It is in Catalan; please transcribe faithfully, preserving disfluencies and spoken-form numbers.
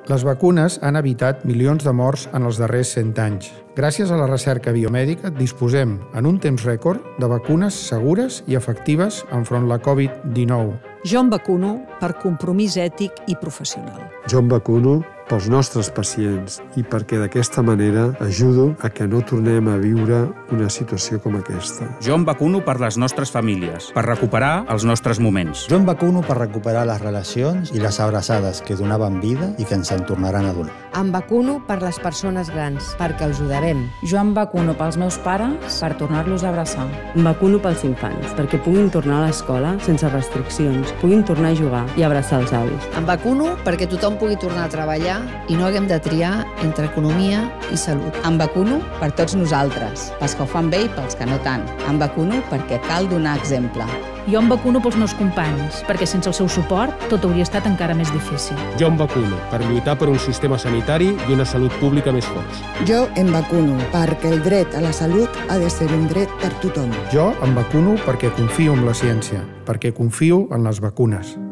Les vacunes han evitat milions de morts en els darrers cent anys. Gràcies a la recerca biomèdica disposem, en un temps rècord, de vacunes segures i efectives enfront la covid dinou. Jo em vacuno per compromís ètic i professional. Jo em vacuno pels nostres pacients i perquè d'aquesta manera ajudo a que no tornem a viure una situació com aquesta. Jo em vacuno per les nostres famílies, per recuperar els nostres moments. Jo em vacuno per recuperar les relacions i les abraçades que donaven vida i que ens en tornaran a donar. Em vacuno per les persones grans, perquè els ho devem. Jo em vacuno pels meus pares per tornar-los a abraçar. Em vacuno pels infants, perquè puguin tornar a l'escola sense restriccions, puguin tornar a jugar i abraçar els avis. Em vacuno perquè tothom pugui tornar a treballar i no haguem de triar entre economia i salut. Em vacuno per tots nosaltres, pels que ho fan bé i pels que no tant. Em vacuno perquè cal donar exemple. Jo em vacuno pels meus companys, perquè sense el seu suport tot hauria estat encara més difícil. Jo em vacuno per lluitar per un sistema sanitari i una salut pública més forts. Jo em vacuno perquè el dret a la salut ha de ser un dret per tothom. Jo em vacuno perquè confio en la ciència, perquè confio en les vacunes.